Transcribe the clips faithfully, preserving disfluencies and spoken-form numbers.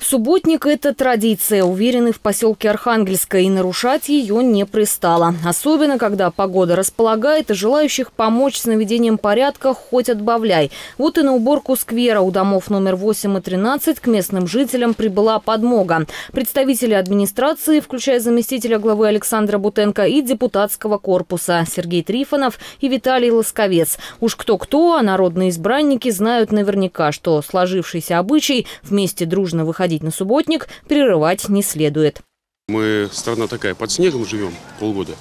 Субботник – это традиция, уверены в поселке Архангельское, и нарушать ее не пристало. Особенно, когда погода располагает, и желающих помочь с наведением порядка хоть отбавляй. Вот и на уборку сквера у домов номер восемь и тринадцать к местным жителям прибыла подмога. Представители администрации, включая заместителя главы Александра Бутенко, и депутатского корпуса Сергей Трифонов и Виталий Лосковец. Уж кто-кто, а народные избранники знают наверняка, что сложившийся обычай вместе дружно выходить на субботник прерывать не следует. Мы страна такая, под снегом живем полгода.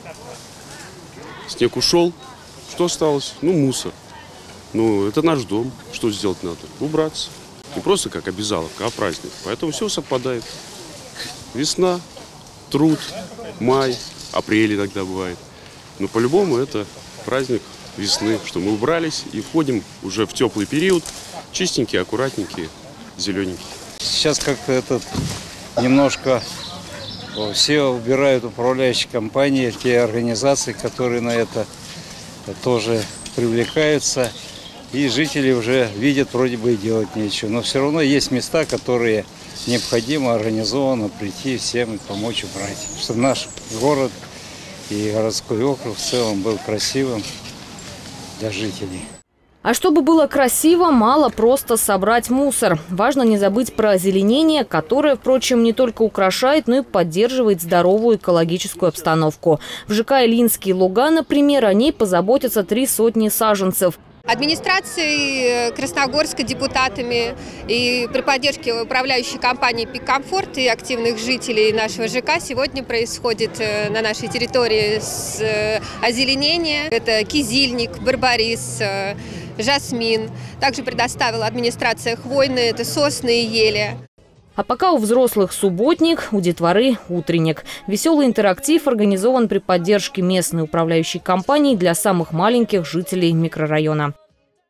Снег ушел, что осталось? Ну, мусор. Ну, это наш дом. Что сделать надо? Убраться. Не просто как обязаловка, а праздник. Поэтому все совпадает. Весна, труд, май, апрель иногда бывает. Но по-любому это праздник весны, что мы убрались и входим уже в теплый период. Чистенькие, аккуратненькие, зелененькие. Сейчас как-то этот немножко все убирают управляющие компании, те организации, которые на это тоже привлекаются. И жители уже видят, вроде бы и делать нечего. Но все равно есть места, которые необходимо организованно прийти всем и помочь убрать. Чтобы наш город и городской округ в целом был красивым для жителей. А чтобы было красиво, мало просто собрать мусор. Важно не забыть про озеленение, которое, впрочем, не только украшает, но и поддерживает здоровую экологическую обстановку. В ЖК «Ильинские луга», например, о ней позаботятся три сотни саженцев. Администрацией Красногорска, депутатами и при поддержке управляющей компании «Пик Комфорт» и активных жителей нашего ЖК сегодня происходит на нашей территории озеленение. Это кизильник, барбарис, жасмин. Также предоставила администрация хвойные, это сосны и ели. А пока у взрослых субботник, у детворы утренник. Веселый интерактив организован при поддержке местной управляющей компании для самых маленьких жителей микрорайона.